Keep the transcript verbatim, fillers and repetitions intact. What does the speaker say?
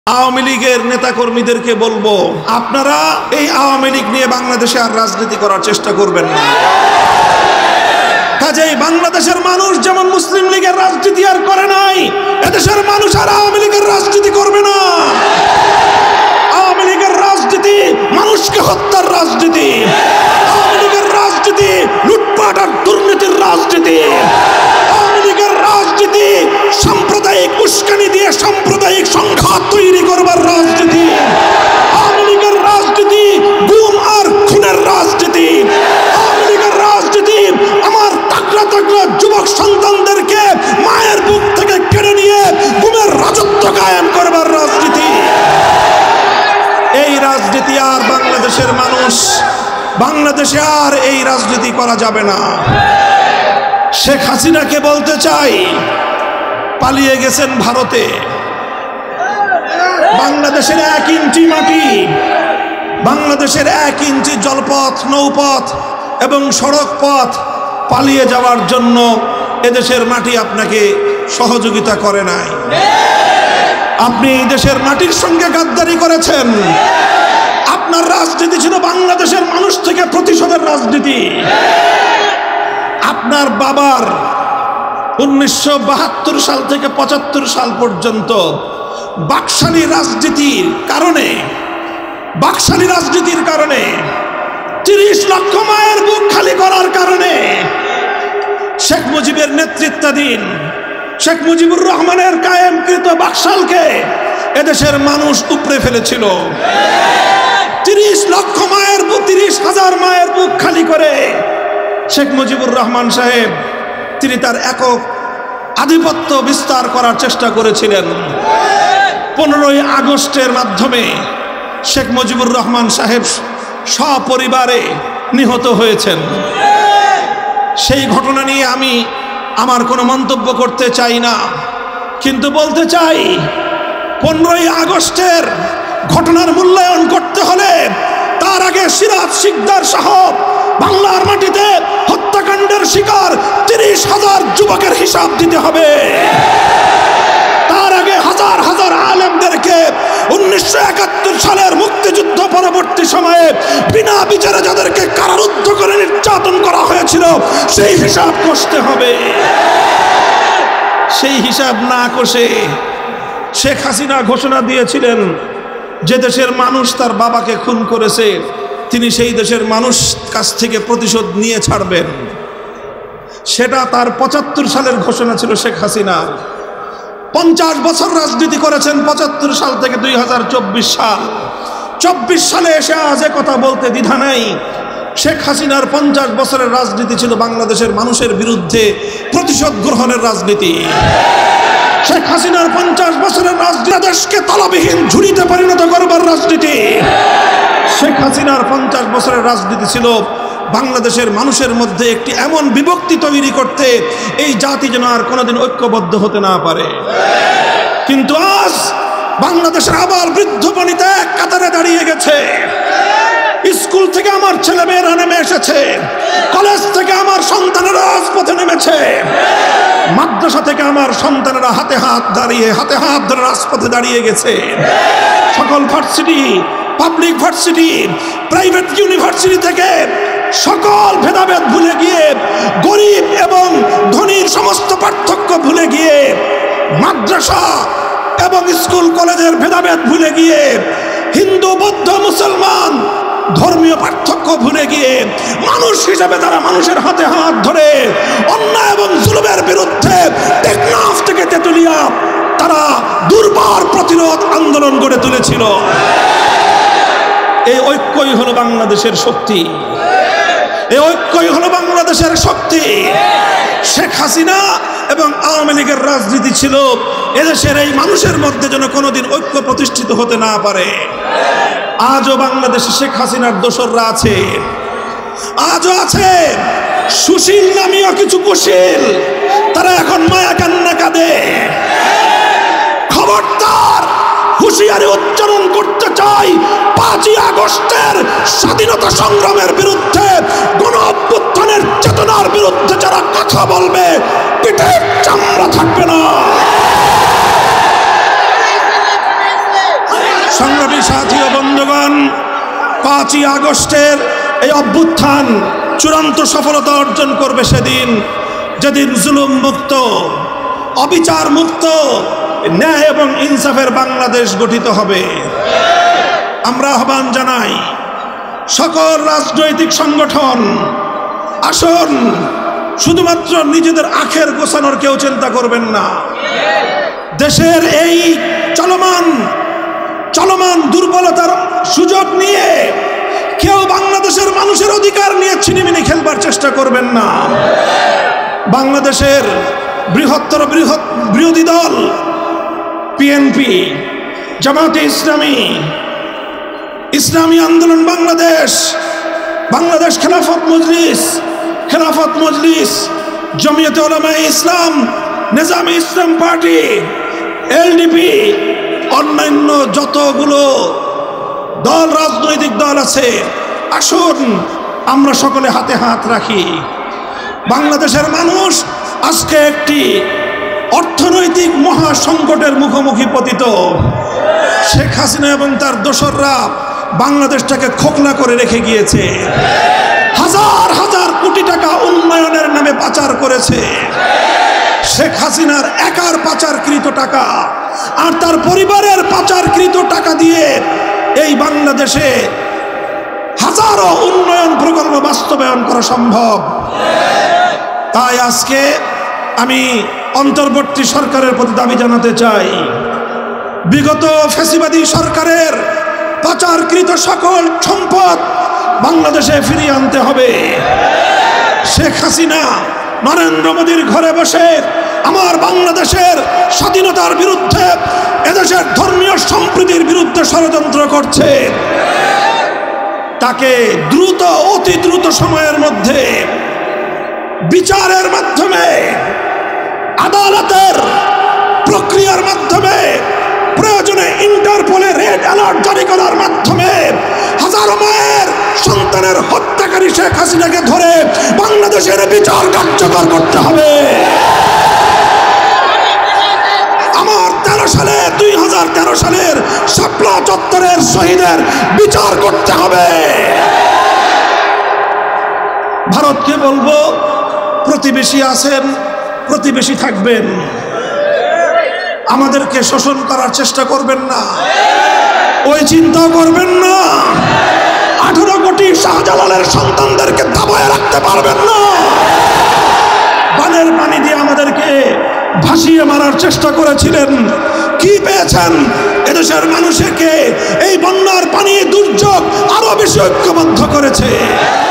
আওয়ামী লীগের নেতাকর্মীদেরকে বলবো, আপনারা এই আওয়ামী লীগ নিয়ে বাংলাদেশে আর রাজনীতি করার চেষ্টা করবেন না। কাজেই বাংলাদেশের মানুষ যেমন মুসলিম লীগের রাজনীতি আর করে নাই, এদেশের মানুষ আর আওয়ামী লীগের রাজনীতি করবে না। আওয়ামী লীগের রাজনীতি মানুষকে হত্যার রাজনীতি, আওয়ামী লীগের রাজনীতি লুটপাট আর দুর্নীতির রাজনীতি, আওয়ামী লীগের রাজনীতি সাম্প্রদায়িক উস্কানি দিয়ে সাম্প্রদায়িক সংঘাত তৈরি করবার রাজনীতি, আওয়ামী লীগের রাজনীতি গুম আর খুনের রাজনীতি, আওয়ামী লীগের রাজনীতি আমার তাকড়া তাকড়া যুবক সন্তানদেরকে মায়ের বুক থেকে কেড়ে নিয়ে গুমের রাজত্ব কায়েম করবার রাজনীতি। এই রাজনীতি আর বাংলাদেশের মানুষ, বাংলাদেশে আর এই রাজনীতি করা যাবে না। শেখ হাসিনাকে বলতে চাই, পালিয়ে গেছেন ভারতে, বাংলাদেশের এক ইঞ্চি মাটি, বাংলাদেশের এক ইঞ্চি জলপথ, নৌপথ এবং সড়ক পথ পালিয়ে যাওয়ার জন্য এদেশের মাটি আপনাকে সহযোগিতা করে নাই। আপনি এই দেশের মাটির সঙ্গে গাদ্দারি করেছেন। আপনার রাজনীতি ছিল বাংলাদেশের মানুষ থেকে প্রতিশোধের রাজনীতি। আপনার বাবার উনিশশো বাহাত্তর সাল থেকে পঁচাত্তর সাল পর্যন্ত বাকশালী রাজনীতির কারণে বাকশালী রাজনীতির কারণে তিরিশ লক্ষ মায়ের বুক খালি করার কারণে শেখ মুজিবের নেতৃত্বাধীন শেখ মুজিবুর রহমানের কায়েমকৃত বাকশালকে এদেশের মানুষ উপড়ে ফেলেছিল। তিরিশ লক্ষ মায়ের বুক, তিরিশ হাজার মায়ের বুক খালি করে শেখ মুজিবুর রহমান সাহেব তিনি তার একক আধিপত্য বিস্তার করার চেষ্টা করেছিলেন। পনেরোই আগস্টের মাধ্যমে শেখ মুজিবুর রহমান সাহেব সপরিবারে নিহত হয়েছেন। সেই ঘটনা নিয়ে আমি আমার কোনো মন্তব্য করতে চাই না, কিন্তু বলতে চাই পনেরোই আগস্টের ঘটনার মূল্যায়ন করতে হলে তার আগে সিরাজ শিকদার সহ বাংলার মাটিতে হত্যাকাণ্ডের শিকার তিরিশ হাজার যুবকের হিসাব দিতে হবে। তার আগে হাজার হাজার আলেমদেরকে উনিশশো একাত্তর সালের মুক্তিযুদ্ধ পরবর্তী সময়ে বিনা বিচারে যাদেরকে কারারুদ্ধ করে নির্যাতন করা হয়েছিল সেই হিসাব কষতে হবে। সেই হিসাব না কষে শেখ হাসিনা ঘোষণা দিয়েছিলেন যে দেশের মানুষ তার বাবাকে খুন করেছে তিনি সেই দেশের মানুষ কাছ থেকে প্রতিশোধ নিয়ে ছাড়বেন। সেটা তার পঁচাত্তর সালের ঘোষণা ছিল শেখ হাসিনা। পঞ্চাশ বছর রাজনীতি করেছেন পঁচাত্তর সাল থেকে দুই হাজার চব্বিশ সাল। চব্বিশ সালে এসে আজ কথা বলতে দ্বিধা নেই। শেখ হাসিনার পঞ্চাশ বছরের রাজনীতি ছিল বাংলাদেশের মানুষের বিরুদ্ধে প্রতিশোধ গ্রহণের রাজনীতি। শেখ হাসিনার পঞ্চাশ বছরের রাজনীতি দেশকে তলবিহীন ঝুড়িতে পরিণত করবার রাজনীতি। শেখ হাসিনার পঞ্চাশ বছরের রাজনীতি ছিল বাংলাদেশের মানুষের মধ্যে একটি এমন বিভক্তি তৈরি করতে এই জাতি যেন আর কোনোদিন ঐক্যবদ্ধ হতে না পারে। কিন্তু আজ বাংলাদেশের আবার বৃদ্ধ বনিতা এক কাতারে দাঁড়িয়ে গেছে। স্কুল থেকে আমার ছেলে মেয়েরা নেমে এসেছে, কলেজ থেকে আমার সন্তানেরা রাজপথে নেমেছে, মাদ্রাসা থেকে আমার সন্তানেরা হাতে হাত দাঁড়িয়ে হাতে হাত ধরে রাজপথে দাঁড়িয়ে গেছে। সকল varsity, public varsity, private university থেকে সকল ভেদাভেদ ভুলে গিয়ে, গরিব এবং ধনীর সমস্ত পার্থক্য ভুলে গিয়ে, মাদ্রাসা এবং স্কুল কলেজের ভেদাভেদ ভুলে গিয়ে, হিন্দু বৌদ্ধ মুসলমান ধর্মীয় পার্থক্য ভুলে গিয়ে মানুষ হিসেবে তারা মানুষের হাতে হাত ধরে অন্যায় এবং জুলুমের বিরুদ্ধে টেকনাফ থেকে তেতুলিয়া তারা দুর্বার প্রতিরোধ আন্দোলন গড়ে তুলেছিল। এই ঐক্যই হলো বাংলাদেশের শক্তি, এই ঐক্যই হলো বাংলাদেশের শক্তি। শেখ হাসিনা এবং আওয়ামী লীগের রাজনীতি ছিল এদেশের এই মানুষের মধ্যে যেন কোনোদিন ঐক্য প্রতিষ্ঠিত হতে না পারে। আজও বাংলাদেশে শেখ হাসিনার দোসররা আছে, আজও আছে সুশীল নামীয় কিছু কুশীল, তারা এখন মায়া কান্না কাঁদে। খবরদার, হুঁশিয়ারি উচ্চারণ করতে চাই, পাঁচই আগস্টের স্বাধীনতা সংগ্রামের বিরুদ্ধে, গণ অভ্যুত্থানের চেতনার বিরুদ্ধে যারা কথা বলবে পিঠের চামড়া থাকবে না। সংগ্রামী সাথী ও বন্ধুগণ, পাঁচই আগস্টের এই অভ্যুত্থান চূড়ান্ত সফলতা অর্জন করবে সেদিন, যেদিন জুলুম মুক্ত, অবিচার মুক্ত, ন্যায় এবং ইনসাফের বাংলাদেশ গঠিত হবে। আমরা আহ্বান জানাই সকল রাজনৈতিক সংগঠন, আসুন, শুধুমাত্র নিজেদের আখের গোছানোর কেউ চিন্তা করবেন না। দেশের এই চলমান চলমান দুর্বলতার সুযোগ নিয়ে কেউ বাংলাদেশের মানুষের অধিকার নিয়ে ছিনিমিনি খেলবার চেষ্টা করবেন না। বাংলাদেশের বৃহত্তর বৃহৎ বিরোধী দল বিএনপি, জামাতে ইসলামী, ইসলামী আন্দোলন বাংলাদেশ, বাংলাদেশ খেলাফত মজলিস, খেলাফত মজলিস, জমিয়তে উলামায়ে ইসলাম, নিজামে ইসলাম পার্টি, এলডিপি, অন্যান্য যতগুলো দল, রাজনৈতিক দল আছে, আসুন আমরা সকলে হাতে হাত রাখি। বাংলাদেশের মানুষ আজকে একটি অর্থনৈতিক মহা সংকটের মুখোমুখি পতিত। শেখ হাসিনা এবং তার দোসররা বাংলাদেশটাকে খোকলা করে রেখে গিয়েছে। হাজার হাজার কোটি টাকা উন্নয়নের নামে পাচার করেছে। শেখ হাসিনার একার পাচারকৃত টাকা আর তার পরিবারের পাচারকৃত টাকা দিয়ে এই বাংলাদেশে হাজারো উন্নয়ন প্রকল্প বাস্তবায়ন করা সম্ভব। তাই আজকে আমি অন্তর্বর্তী সরকারের প্রতি দাবি জানাতে চাই, বিগত ফ্যাসিবাদী সরকারের পাচারকৃত সকল সম্পদ বাংলাদেশে ফিরিয়ে আনতে হবে। শেখ হাসিনা নরেন্দ্র মোদীর ঘরে বসে আমার বাংলাদেশের স্বাধীনতার বিরুদ্ধে, এদেশের ধর্মীয় সম্প্রীতির বিরুদ্ধে ষড়যন্ত্র করছে। তাকে দ্রুত, অতি দ্রুত সময়ের মধ্যে বিচারের মাধ্যমে, আদালতের প্রক্রিয়ার মাধ্যমে, প্রয়োজনে ইন্টারপোলে রেড অ্যালার্ট জারি করার মাধ্যমে হাজারো মায়ের সন্তানের হত্যাকারী শেখ হাসিনাকে ধরে বাংলাদেশের বিচার কার্যকর করতে হবে। আমার তেরো সালে দুই হাজার তেরো সালের শাপলা চত্বরের শহীদের বিচার করতে হবে। ভারতকে বলবো, প্রতিবেশী আছেন, প্রতিবেশী থাকবেন, আমাদেরকে শোষণ করার চেষ্টা করবেন না, ওই চিন্তা করবেন না। আঠারো কোটি শাহজালালের সন্তানদেরকে দাবায় রাখতে পারবেন না। বানের পানি দিয়ে আমাদেরকে ভাসিয়ে মারার চেষ্টা করেছিলেন, কি পেয়েছেন? এদেশের মানুষকে এই বন্যার পানি দুর্যোগ আরো বেশি ঐক্যবদ্ধ করেছে।